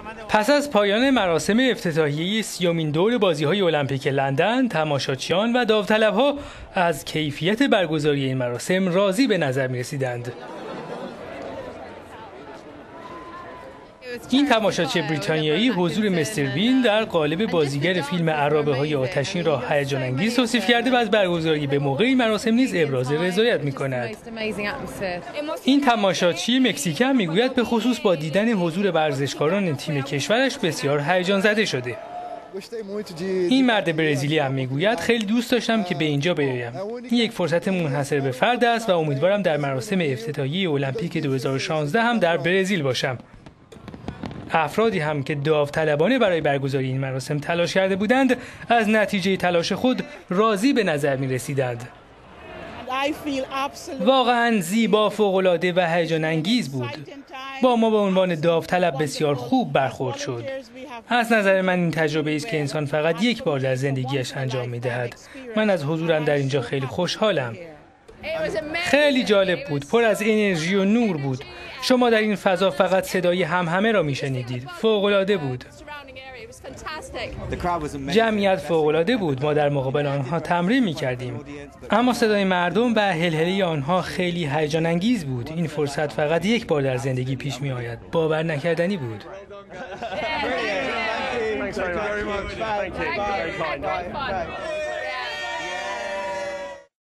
پس از پایان مراسم افتتاحیه 30مین دور بازی‌های المپیک لندن، تماشاچیان و داوطلب‌ها از کیفیت برگزاری این مراسم راضی به نظر می‌رسیدند. این تماشاچی بریتانیایی حضور مستر بین در قالب بازیگر فیلم عرابه‌های آتشین را هیجان انگیز توصیف کرده و از برگزاری به موقع این مراسم نیز ابراز رضایت می‌کند. این تماشاچی مکزیکی هم میگوید به خصوص با دیدن حضور ورزشکاران تیم کشورش بسیار هیجان زده شده. این مرد برزیلی هم میگوید خیلی دوست داشتم که به اینجا بیایم. این یک فرصت منحصر به فرد است و امیدوارم در مراسم افتتاحیه المپیک 2016 هم در برزیل باشم. افرادی هم که داوطلبانه برای برگزاری این مراسم تلاش کرده بودند از نتیجه تلاش خود راضی به نظر می رسیدند. واقعا زیبا، فوق‌العاده و هیجان انگیز بود. با ما به عنوان داوطلب بسیار خوب برخورد شد. از نظر من این تجربه است که انسان فقط یک بار در زندگیش انجام می دهد. من از حضورم در اینجا خیلی خوشحالم. خیلی جالب بود، پر از انرژی و نور بود. شما در این فضا فقط صدای همهمه را میشنیدید. فوق‌العاده بود. جمعیت فوق‌العاده بود. ما در مقابل آنها تمرین می‌کردیم. اما صدای مردم و هلهله آنها خیلی هیجان انگیز بود. این فرصت فقط یک بار در زندگی پیش می‌آید. باور نکردنی بود. Thanks very much. Thank you. Very kind.